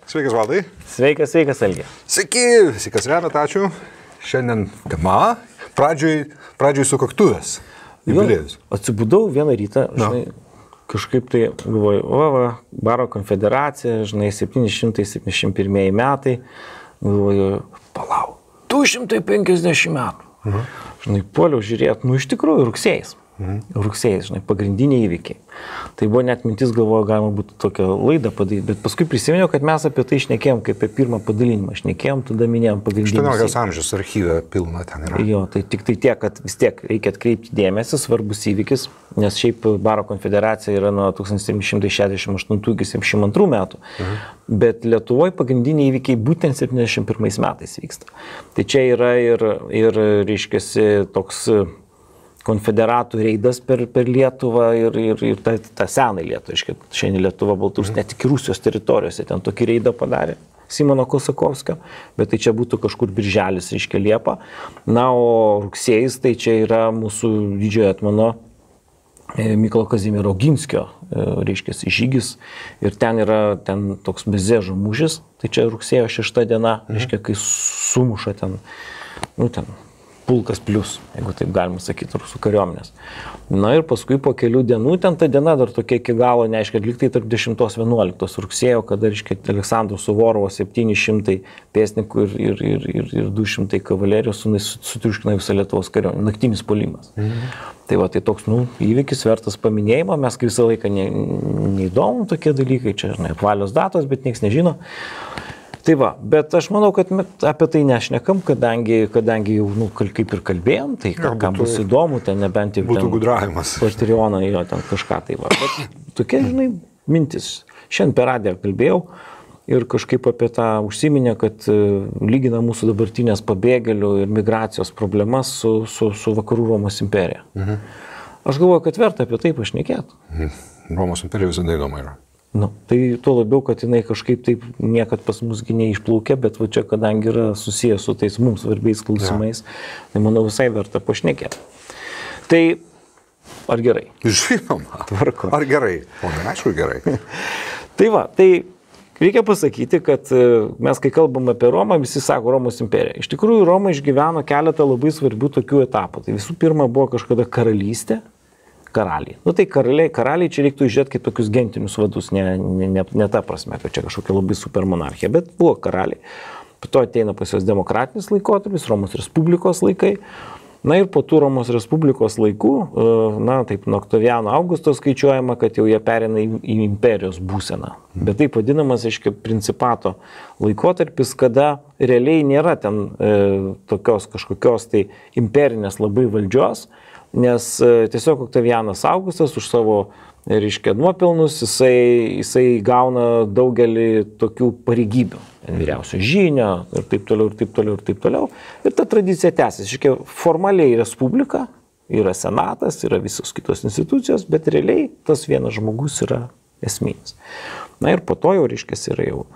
Sveikas, Valdai. Sveikas, Algi. Sveiki, sveikas, Renat, ačiū. Šiandien tema, pradžioj sukaktuvės. Jubiliejus. Atsibudau vieną rytą, žinai, kažkaip tai galvoju, Baro konfederacija, žinai, 771 metai, galvoju, palauk, 250 metų. Žinai, puoliau žiūrėti, iš tikrųjų rugsėjais. Rugsėjais, žinai, pagrindiniai įvykiai. Tai buvo net mintis, galvoju, galima būtų tokią laidą padaryti, bet paskui prisiminiau, kad mes apie tai šnekėjom, kaip apie pirmą padalinimą šnekėjom, tada minėjom pagrindinius. 18 amžiaus archyve pilna ten yra. Jo, tai tik tai tiek, kad vis tiek reikia atkreipti dėmesį, svarbus įvykis, nes šiaip Baro konfederacija yra nuo 1768 iki 72 metų, bet Lietuvoje pagrindiniai įvykiai būtent 71 metais vyksta. Tai čia yra ir reiškiasi toks konfederatų reidas per Lietuvą ir tą seną Lietuvą. Šiandien Lietuva, Baltarusija, net iki Rusijos teritorijose ten tokį reidą padarė Simono Kosakovskio, bet tai čia būtų kažkur birželis, reiškia Liepa. Na, o rugsėjais tai čia yra mūsų didžiojo etmono Mykolo Kazimiero Oginskio, reiškia, žygis. Ir ten yra toks Bezežo mūšis, tai čia rugsėjo 6 diena, reiškia, kai sumuša ten pulkas plius, jeigu taip galima sakyti, rusų kariuomenės. Na ir paskui po kelių dienų, ten ta diena dar tokia iki galo, neaiškia, liktai tarp 10-11 rugsėjo, kada, reiškia, Aleksandro Suvorovo 700 pėsnikų ir 200 kavalerijos sutriuškina visą Lietuvos kariuomenę, naktinis puolimas. Tai va, tai toks, įvykis vertas paminėjimo, mes visą laiką neįdomu tokie dalykai, čia, žinai, apvalios datos, bet niekas nežino. Tai va, bet aš manau, kad apie tai nešnekam, kadangi jau, kaip ir kalbėjom, tai kam bus įdomu, ten nebent jau būtų gudravimas. Patreoną, jo, ten kažką tai va. Bet tokia, žinai, mintis. Šiandien per radiją kalbėjau ir kažkaip apie tą užsiminė, kad lygina mūsų dabartinės pabėgėlių ir migracijos problemas su Vakarų Romos imperija. Aš galvoju, kad verta apie tai pašnekėti. Romos imperija visada įdomu yra. Tai tuo labiau, kad jinai kažkaip taip niekad pas musgi neišplaukė, bet va čia, kadangi yra susijęs su tais mums svarbiais klausimais, tai manau visai verta pašnekėti. Tai ar gerai? Žinoma. Tvarko. Ar gerai? O ne, aišku, gerai. Tai va, tai reikia pasakyti, kad mes, kai kalbam apie Romą, visi sako Romos imperija. Iš tikrųjų, Roma išgyveno keletą labai svarbių tokių etapų. Tai visų pirma buvo kažkada karalystė. Karaliai. Tai karaliai čia reiktų žiūrėti kaip tokius gentinius vadus, ne ta prasme, kad čia kažkokia labai super monarchija, bet buvo karaliai. Po to ateina pas jos demokratinis laikotarpis, Romos Respublikos laikai. Na ir po tų Romos Respublikos laikų, taip nuo Oktaviano Augusto skaičiuojama, kad jau jie perina į imperijos būseną. Bet taip vadinamas, aiškiai, principato laikotarpis, kada realiai nėra ten tokios kažkokios tai imperinės labai valdžios, nes tiesiog Oktavianas Augustas už savo, reiškia, nuopelnus, jisai gauna daugelį tokių pareigybių, vyriausio žynio ir taip toliau, ir taip toliau, ir taip toliau. Ir ta tradicija tęsiasi. Reiškia, formaliai Respublika, yra senatas, yra visos kitos institucijos, bet realiai tas vienas žmogus yra esminis. Na ir po to jau, reiškia, yra jau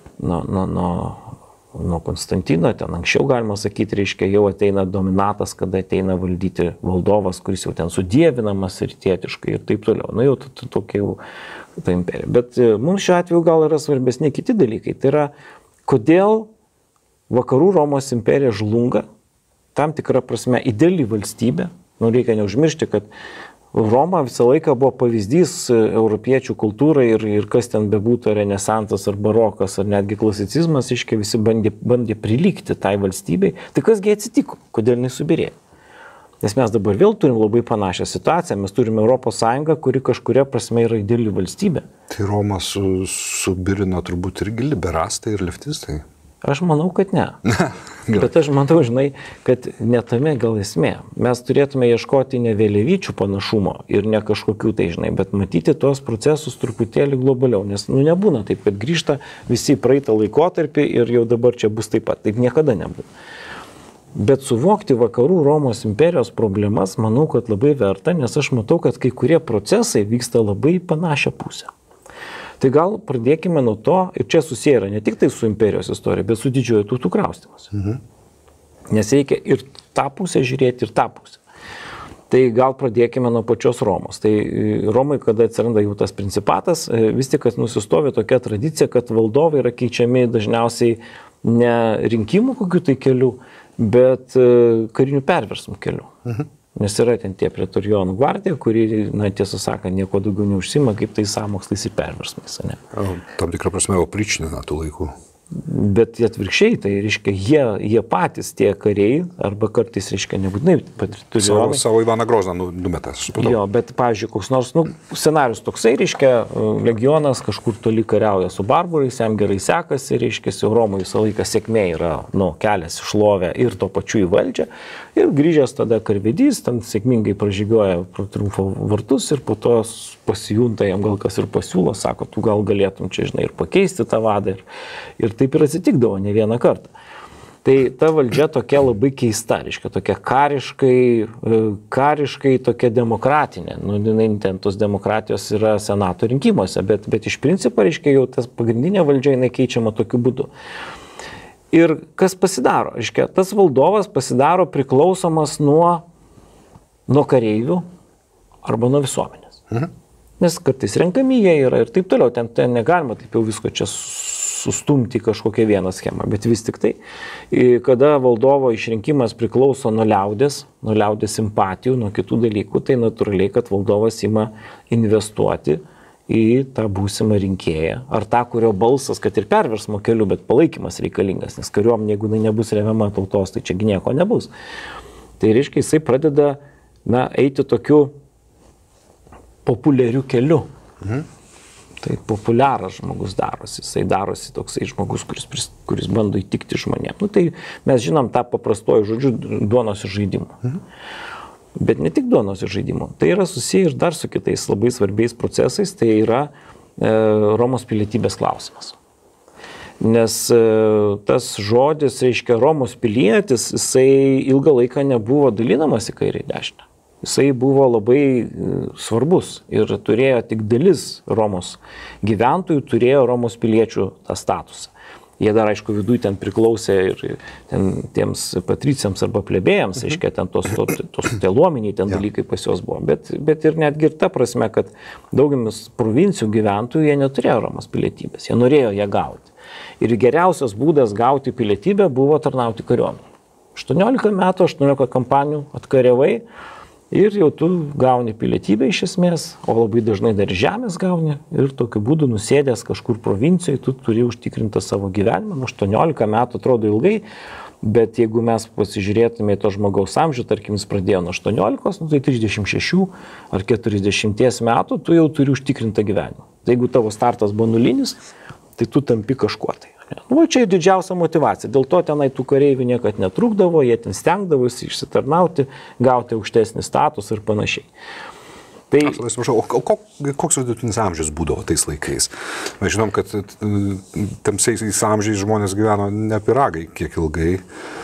nuo Konstantino, ten anksčiau galima sakyti, reiškia, jau ateina dominatas, kada ateina valdyti valdovas, kuris jau ten sudievinamas ir tietiškai ir taip toliau. Jau tokia jau ta imperija. Bet mums šiuo atveju gal yra svarbesni kiti dalykai. Tai yra, kodėl Vakarų Romos imperija žlunga, tam tikra prasme ideali valstybė. Reikia neužmiršti, kad Roma visą laiką buvo pavyzdys europiečių kultūrai ir kas ten bebūtų renesansas ar barokas ar netgi klasicizmas, iškia visi bandė prilygti tai valstybei. Tai kasgi atsitiko, kodėl nesubirėjo? Nes mes dabar vėl turim labai panašią situaciją, mes turime Europos Sąjungą, kuri kažkuria prasme yra ideali valstybė. Tai Roma subirino turbūt irgi liberastai ir leftistai. Aš manau, kad ne. Bet aš manau, žinai, kad netame gal esmė. Mes turėtume ieškoti ne vėliavyčių panašumo ir ne kažkokių tai, žinai, bet matyti tuos procesus truputėlį globaliau, nes nebūna taip, kad grįžta visi praeitą laikotarpį ir jau dabar čia bus taip pat. Taip niekada nebūna. Bet suvokti Vakarų Romos imperijos problemas, manau, kad labai verta, nes aš matau, kad kai kurie procesai vyksta labai panašią pusę. Tai gal pradėkime nuo to, ir čia susiję yra ne tik tai su imperijos istorija, bet su didžiojo tautų kraustymas. Nes reikia ir tą pusę žiūrėti, ir tą pusę. Tai gal pradėkime nuo pačios Romos. Tai Romai, kada atsiranda jau tas principatas, vis tik nusistovi tokia tradicija, kad valdovai yra keičiami dažniausiai ne rinkimų kokiu tai keliu, bet karinių perversmų keliu. Nes yra ten tie pretorijonų gvardija, kuri, na, tiesą sakant, nieko daugiau neužsima, kaip tai sąmokslais ir perversmais. Ne? Tam tikrą prasme opričnina tų laikų. Bet atvirkščiai, tai reiškia, jie patys tie kariai, arba kartais, reiškia, nebūtinai pretorijonai. Savo Ivaną Grozną numetas. Jo, bet, pavyzdžiui, koks nors, scenarius toksai, reiškia, legionas kažkur toli kariauja su barbarais, jam gerai sekasi, reiškia, Romui visą laiką sėkmė yra, kelias į šlovę ir to pačiu į valdžią. Ir grįžęs tada karvedys, ten sėkmingai pražygioja pro triumfo vartus ir po to pasijunta, jam gal kas ir pasiūlo, sako, tu gal galėtum čia, žinai, ir pakeisti tą vadą. Ir taip ir atsitikdavo ne vieną kartą. Tai ta valdžia tokia labai keista, reiškia, tokia kariškai tokia demokratinė. Ten tos demokratijos yra senato rinkimuose, bet iš principo, reiškia, jau tas pagrindinė valdžia jinai keičiama tokiu būdu. Ir kas pasidaro? Reiškia, tas valdovas pasidaro priklausomas nuo kareivių arba nuo visuomenės. Nes kartais renkami jie yra ir taip toliau. Ten negalima taip jau visko čia sustumti kažkokią vieną schemą. Bet vis tik tai, kada valdovo išrinkimas priklauso nuo liaudės simpatijų, nuo kitų dalykų, tai natūraliai, kad valdovas ima investuoti į tą būsimą rinkėją. Ar tą, kurio balsas, kad ir perversmo keliu, bet palaikymas reikalingas, nes kariuomenė, jeigu nebus remiama tautos, tai čia nieko nebus. Tai reiškia, jisai pradeda eiti tokiu populiariu keliu. Tai populiaras žmogus darosi. Jisai darosi toksai žmogus, kuris bando įtikti žmonėm. Tai mes žinom tą paprastuoju žodžiu duonos ir žaidimų. Bet ne tik duonos ir žaidimų. Tai yra susiję ir dar su kitais labai svarbiais procesais. Tai yra Romos pilietybės klausimas. Nes tas žodis, reiškia, Romos pilietis, jisai ilgą laiką nebuvo dalinamas į kairę ir dešinę. Jisai buvo labai svarbus ir turėjo tik dalis Romos gyventojų, turėjo Romos piliečių tą statusą. Jie dar, aišku, viduje ten priklausė ir tiems patriciams arba plebėjams, reiškia, ten tos teluominiai ten dalykai pas juos buvo. Bet ir netgi ir ta prasme, kad daugelis provincijų gyventojų jie neturėjo Romos pilietybės, jie norėjo ją gauti. Ir geriausias būdas gauti pilietybę buvo tarnauti kariuomenėje. 18 metų, 18 kampanijų atkariavai. Ir jau tu gauni pilietybę iš esmės, o labai dažnai dar žemės gauni ir tokiu būdu nusėdęs kažkur provincijoje, tu turi užtikrintą savo gyvenimą. 18 metų atrodo ilgai, bet jeigu mes pasižiūrėtume į to žmogaus amžių, tarkim, jis pradėjo nuo 18, tai 36 ar 40 metų tu jau turi užtikrintą gyvenimą. Tai jeigu tavo startas buvo nulinis, tai tu tampi kažkuo tai. Čia didžiausia motivacija. Dėl to tenai tų kareivių niekad netrūkdavo, jie ten stengdavosi išsitarnauti, gauti aukštesnį statusą ir panašiai. Tai... Koks vidutinis amžius būdavo tais laikais? Mes žinom, kad tamsiaisiais amžiais žmonės gyveno ne pyragai kiek ilgai,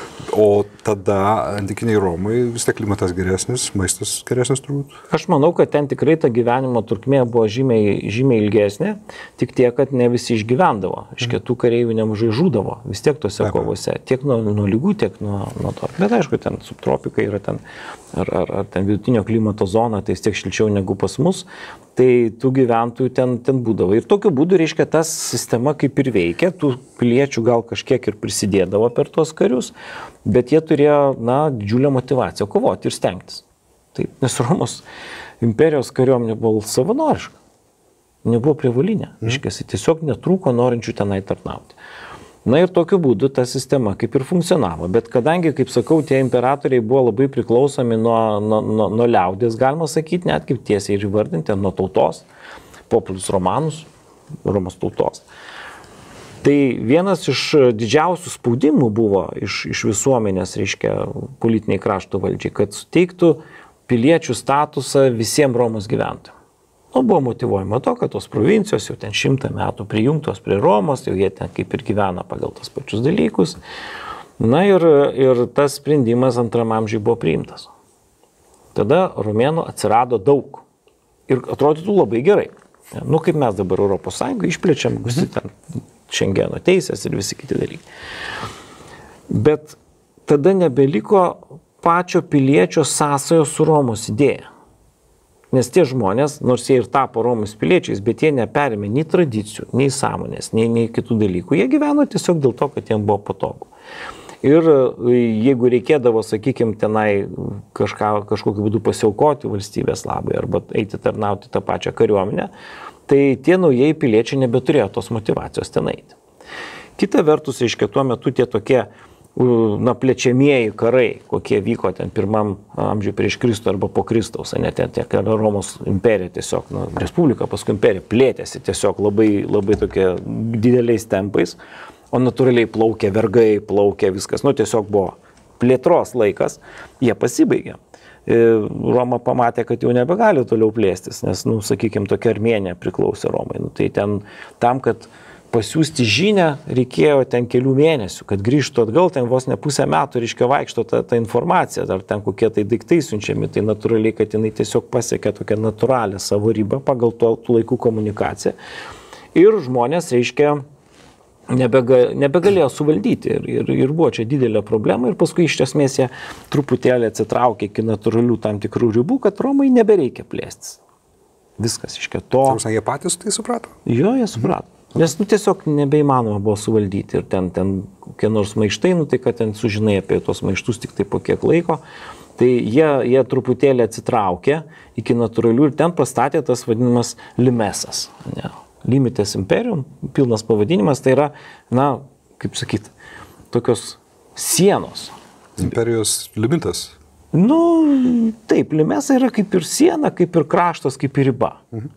o tada antikiniai Romai vis tiek klimatas geresnis, maistas geresnis turbūt. Aš manau, kad ten tikrai ta gyvenimo trukmė buvo žymiai ilgesnė, tik tiek, kad ne visi išgyvendavo. Iš tų kareivių nemažai žūdavo vis tiek tose kovose, tiek nuo lygų, tiek nuo to. Bet aišku, ten subtropikai yra ten, ar ten vidutinio klimato zona, tai vis tiek šilčiau negu pas mus, tai tų gyventojų ten būdavo. Ir tokiu būdu, reiškia, ta sistema kaip ir veikia, tų piliečių gal kažkiek ir prisidėdavo per tuos karius, bet jie turėjo, didžiulę motivaciją kovoti ir stengtis. Taip, nes Romos imperijos kariuomenė buvo savanoriška, nebuvo prievalinė, reiškia, tiesiog netrūko norinčių tenai tarnauti. Ir tokiu būdu ta sistema kaip ir funkcionavo. Bet kadangi, kaip sakau, tie imperatoriai buvo labai priklausomi nuo liaudės, galima sakyti, net kaip tiesiai ir įvardinti, nuo tautos, populus romanus, Romos tautos. Tai vienas iš didžiausių spaudimų buvo iš visuomenės, reiškia, politiniai krašto valdžiai, kad suteiktų piliečių statusą visiems Romos gyventojams. Buvo motyvuojama to, kad tos provincijos jau ten 100 metų prijungtos prie Romos, jau jie ten kaip ir gyvena pagal tas pačius dalykus. Ir tas sprendimas antram amžiui buvo priimtas. Tada romėnų atsirado daug. Ir atrodytų labai gerai. Kaip mes dabar Europos Sąjungai išplečiam, ten Šengeno teisės ir visi kiti dalykai. Bet tada nebeliko pačio piliečio sąsajos su Romos idėja. Nes tie žmonės, nors jie ir tapo Romos piliečiais, bet jie neperėmė nei tradicijų, nei sąmonės, nei kitų dalykų. Jie gyveno tiesiog dėl to, kad jiems buvo patogu. Ir jeigu reikėdavo, sakykime, tenai kažkokiu būdu pasiaukoti valstybės labai arba eiti tarnauti tą pačią kariuomenę, tai tie naujieji piliečiai nebeturėjo tos motyvacijos ten eiti. Kita vertus, reiškia, tuo metu tie tokie plečiamieji karai, kokie vyko ten pirmam amžiui prieš Kristų arba po Kristaus, net tiek Romos imperija tiesiog, respublika, paskui imperija plėtėsi tiesiog labai tokie dideliais tempais, o natūraliai plaukė vergai, plaukė viskas, tiesiog buvo plėtros laikas, jie pasibaigė. Roma pamatė, kad jau nebegali toliau plėstis, nes, sakykime, tokia Armėnija priklausė Romai. Tai ten tam, kad pasiūsti žinią, reikėjo ten kelių mėnesių, kad grįžtų atgal, ten vos ne pusę metų, reiškia, vaikšto ta informacija, ar ten kokie tai daiktai siunčiami, tai natūraliai, kad jinai tiesiog pasiekė tokią natūralią savo ribą pagal tų laikų komunikaciją. Ir žmonės, reiškia, nebegalėjo suvaldyti ir buvo čia didelė problema ir paskui iš esmės jie truputėlį atsitraukė iki natūralių tam tikrų ribų, kad Romai nebereikia plėstis. Viskas, reiškia, to. Jie patys tai suprato? Jo, jie suprato. Nes tiesiog nebeįmanoma buvo suvaldyti ir ten kokie nors maištai, tai kad ten sužinai apie tos maištus tik tai po kiek laiko. Tai jie truputėlį atsitraukė iki natūralių ir ten pastatė tas vadinamas limesas. Ne. Limites Imperium, pilnas pavadinimas, tai yra, kaip sakyti, tokios sienos. Imperijos limitas? Taip, limesa yra kaip ir siena, kaip ir kraštas, kaip ir riba.